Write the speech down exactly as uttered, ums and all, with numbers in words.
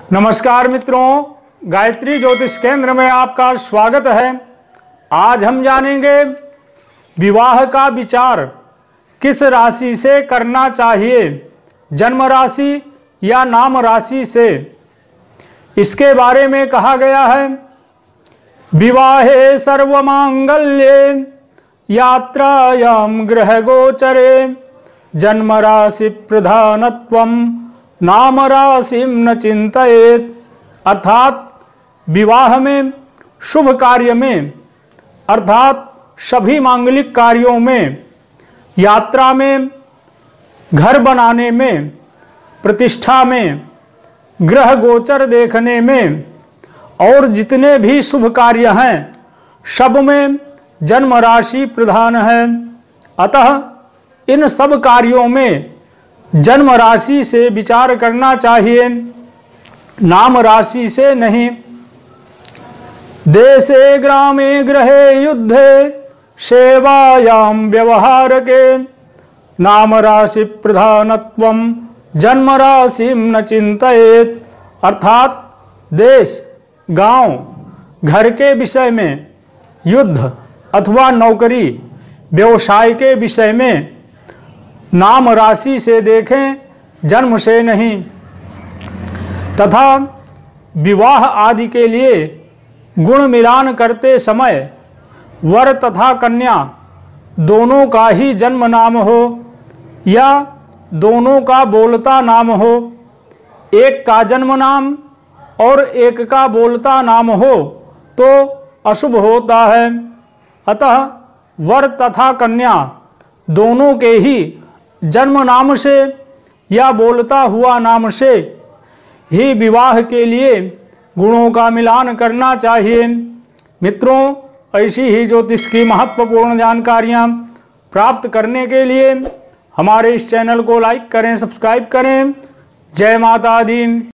नमस्कार मित्रों, गायत्री ज्योतिष केंद्र में आपका स्वागत है। आज हम जानेंगे विवाह का विचार किस राशि से करना चाहिए, जन्म राशि या नाम राशि से। इसके बारे में कहा गया है, विवाहे सर्वमांगल्ये यात्रायां गृह गोचरे जन्म राशि प्रधानत्वम नाम राशिं न चिंतयेत। अर्थात विवाह में, शुभ कार्य में, अर्थात सभी मांगलिक कार्यों में, यात्रा में, घर बनाने में, प्रतिष्ठा में, ग्रह गोचर देखने में और जितने भी शुभ कार्य हैं सब में जन्म राशि प्रधान है। अतः इन सब कार्यों में जन्म राशि से विचार करना चाहिए, नाम राशि से नहीं। देशे ग्रामे गृहे युद्धे सेवायां व्यवहार के नाम राशि प्रधानत्वम जन्म राशि न चिंतयेत। अर्थात देश, गांव, घर के विषय में, युद्ध अथवा नौकरी, व्यवसाय के विषय में नाम राशि से देखें, जन्म से नहीं। तथा विवाह आदि के लिए गुण मिलान करते समय वर तथा कन्या दोनों का ही जन्म नाम हो या दोनों का बोलता नाम हो, एक का जन्म नाम और एक का बोलता नाम हो तो अशुभ होता है। अतः वर तथा कन्या दोनों के ही जन्म नाम से या बोलता हुआ नाम से ही विवाह के लिए गुणों का मिलान करना चाहिए। मित्रों, ऐसी ही ज्योतिष की महत्वपूर्ण जानकारियाँ प्राप्त करने के लिए हमारे इस चैनल को लाइक करें, सब्सक्राइब करें। जय माता दी।